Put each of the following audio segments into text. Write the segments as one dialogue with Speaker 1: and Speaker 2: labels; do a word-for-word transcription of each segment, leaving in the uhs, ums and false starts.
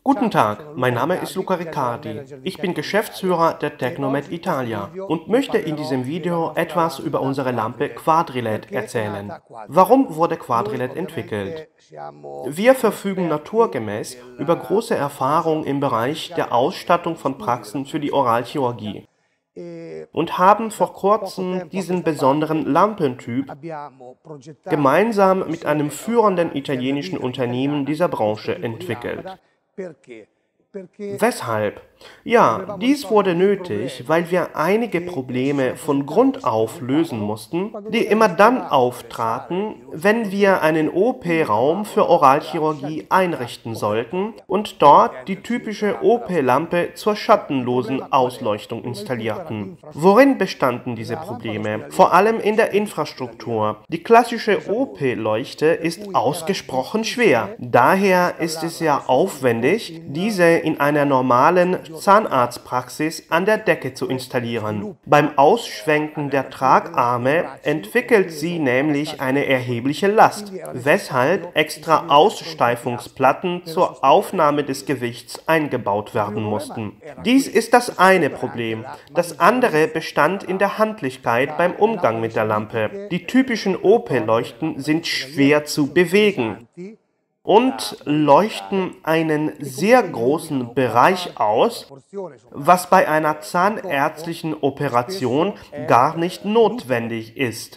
Speaker 1: Guten Tag, mein Name ist Luca Riccardi. Ich bin Geschäftsführer der Tecnomed Italia und möchte in diesem Video etwas über unsere Lampe Quadri-L E D erzählen. Warum wurde Quadri-L E D entwickelt? Wir verfügen naturgemäß über große Erfahrung im Bereich der Ausstattung von Praxen für die Oralchirurgie und haben vor kurzem diesen besonderen Lampentyp gemeinsam mit einem führenden italienischen Unternehmen dieser Branche entwickelt. Weshalb? Ja, dies wurde nötig, weil wir einige Probleme von Grund auf lösen mussten, die immer dann auftraten, wenn wir einen O P-Raum für Oralchirurgie einrichten sollten und dort die typische O P-Lampe zur schattenlosen Ausleuchtung installierten. Worin bestanden diese Probleme? Vor allem in der Infrastruktur. Die klassische O P-Leuchte ist ausgesprochen schwer. Daher ist es sehr aufwendig, diese in einer normalen Zahnarztpraxis an der Decke zu installieren. Beim Ausschwenken der Tragarme entwickelt sie nämlich eine erhebliche Last, weshalb extra Aussteifungsplatten zur Aufnahme des Gewichts eingebaut werden mussten. Dies ist das eine Problem. Das andere bestand in der Handlichkeit beim Umgang mit der Lampe. Die typischen O P-Leuchten sind schwer zu bewegen und leuchten einen sehr großen Bereich aus, was bei einer zahnärztlichen Operation gar nicht notwendig ist.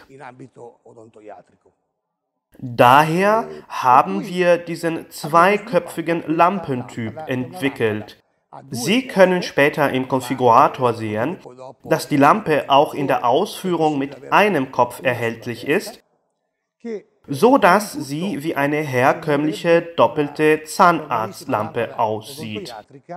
Speaker 1: Daher haben wir diesen zweiköpfigen Lampentyp entwickelt. Sie können später im Konfigurator sehen, dass die Lampe auch in der Ausführung mit einem Kopf erhältlich ist, so dass sie wie eine herkömmliche doppelte Zahnarztlampe aussieht.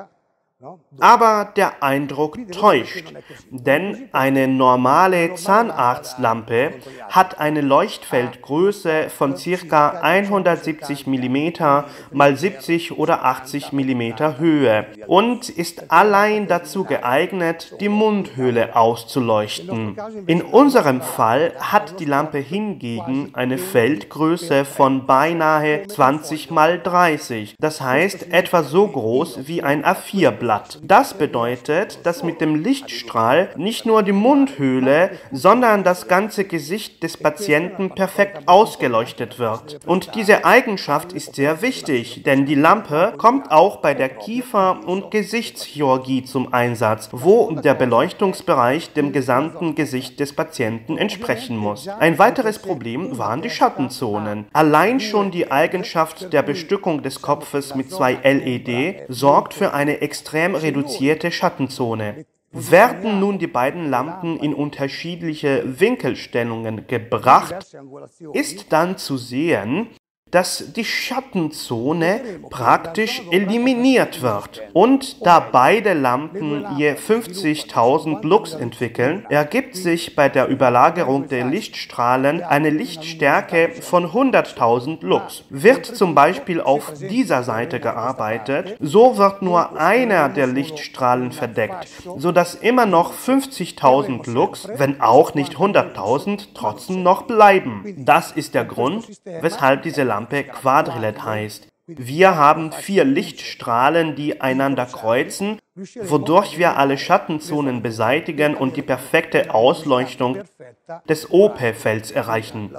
Speaker 1: Aber der Eindruck täuscht, denn eine normale Zahnarztlampe hat eine Leuchtfeldgröße von ca. hundertsiebzig Millimeter mal siebzig oder achtzig Millimeter Höhe und ist allein dazu geeignet, die Mundhöhle auszuleuchten. In unserem Fall hat die Lampe hingegen eine Feldgröße von beinahe zwanzig mal dreißig, das heißt etwa so groß wie ein A vier Blatt. Das bedeutet, dass mit dem Lichtstrahl nicht nur die Mundhöhle, sondern das ganze Gesicht des Patienten perfekt ausgeleuchtet wird. Und diese Eigenschaft ist sehr wichtig, denn die Lampe kommt auch bei der Kiefer- und Gesichtschirurgie zum Einsatz, wo der Beleuchtungsbereich dem gesamten Gesicht des Patienten entsprechen muss. Ein weiteres Problem waren die Schattenzonen. Allein schon die Eigenschaft der Bestückung des Kopfes mit zwei L E D sorgt für eine extrem reduzierte Schattenzone. Werden nun die beiden Lampen in unterschiedliche Winkelstellungen gebracht, ist dann zu sehen, dass die Schattenzone praktisch eliminiert wird. Und da beide Lampen je fünfzigtausend Lux entwickeln, ergibt sich bei der Überlagerung der Lichtstrahlen eine Lichtstärke von hunderttausend Lux. Wird zum Beispiel auf dieser Seite gearbeitet, so wird nur einer der Lichtstrahlen verdeckt, sodass immer noch fünfzigtausend Lux, wenn auch nicht hunderttausend, trotzdem noch bleiben. Das ist der Grund, weshalb diese Lampe Quadri-L E D heißt. Wir haben vier Lichtstrahlen, die einander kreuzen, wodurch wir alle Schattenzonen beseitigen und die perfekte Ausleuchtung des O P-Felds erreichen.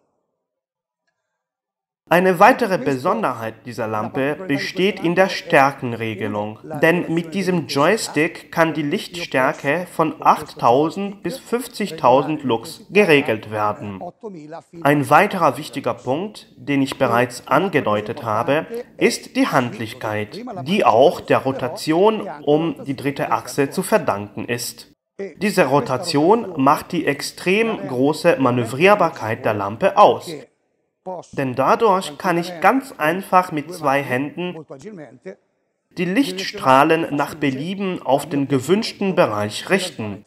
Speaker 1: Eine weitere Besonderheit dieser Lampe besteht in der Stärkenregelung, denn mit diesem Joystick kann die Lichtstärke von achttausend bis fünfzigtausend Lux geregelt werden. Ein weiterer wichtiger Punkt, den ich bereits angedeutet habe, ist die Handlichkeit, die auch der Rotation um die dritte Achse zu verdanken ist. Diese Rotation macht die extrem große Manövrierbarkeit der Lampe aus. Denn dadurch kann ich ganz einfach mit zwei Händen die Lichtstrahlen nach Belieben auf den gewünschten Bereich richten.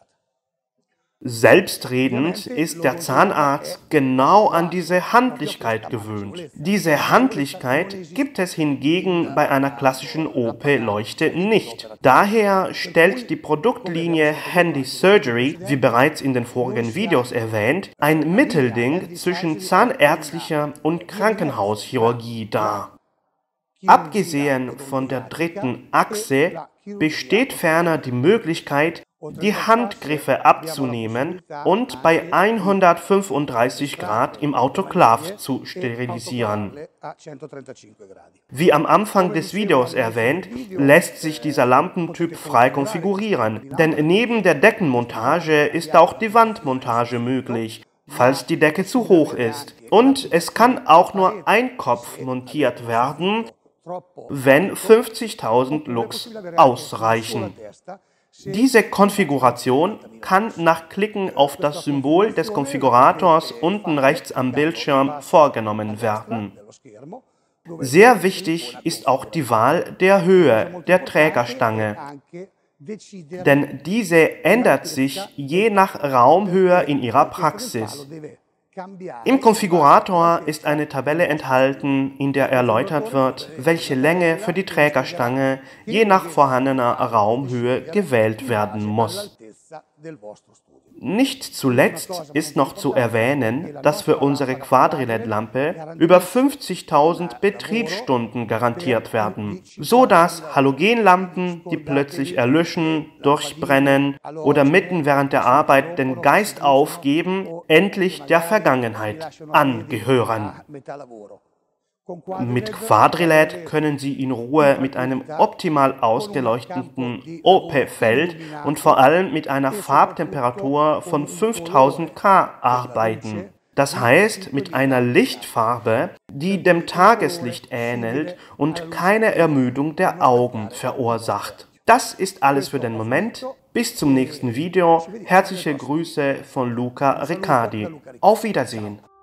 Speaker 1: Selbstredend ist der Zahnarzt genau an diese Handlichkeit gewöhnt. Diese Handlichkeit gibt es hingegen bei einer klassischen O P-Leuchte nicht. Daher stellt die Produktlinie Handy Surgery, wie bereits in den vorigen Videos erwähnt, ein Mittelding zwischen zahnärztlicher und Krankenhauschirurgie dar. Abgesehen von der dritten Achse besteht ferner die Möglichkeit, die Handgriffe abzunehmen und bei hundertfünfunddreißig Grad im Autoklav zu sterilisieren. Wie am Anfang des Videos erwähnt, lässt sich dieser Lampentyp frei konfigurieren, denn neben der Deckenmontage ist auch die Wandmontage möglich, falls die Decke zu hoch ist. Und es kann auch nur ein Kopf montiert werden, wenn fünfzigtausend Lux ausreichen. Diese Konfiguration kann nach Klicken auf das Symbol des Konfigurators unten rechts am Bildschirm vorgenommen werden. Sehr wichtig ist auch die Wahl der Höhe der Trägerstange, denn diese ändert sich je nach Raumhöhe in Ihrer Praxis. Im Konfigurator ist eine Tabelle enthalten, in der erläutert wird, welche Länge für die Trägerstange je nach vorhandener Raumhöhe gewählt werden muss. Nicht zuletzt ist noch zu erwähnen, dass für unsere Quadri-L E D-Lampe über fünfzigtausend Betriebsstunden garantiert werden, so dass Halogenlampen, die plötzlich erlöschen, durchbrennen oder mitten während der Arbeit den Geist aufgeben, endlich der Vergangenheit angehören. Mit Quadri-L E D können Sie in Ruhe mit einem optimal ausgeleuchteten O P-Feld und vor allem mit einer Farbtemperatur von fünftausend K arbeiten. Das heißt, mit einer Lichtfarbe, die dem Tageslicht ähnelt und keine Ermüdung der Augen verursacht. Das ist alles für den Moment. Bis zum nächsten Video. Herzliche Grüße von Luca Riccardi. Auf Wiedersehen.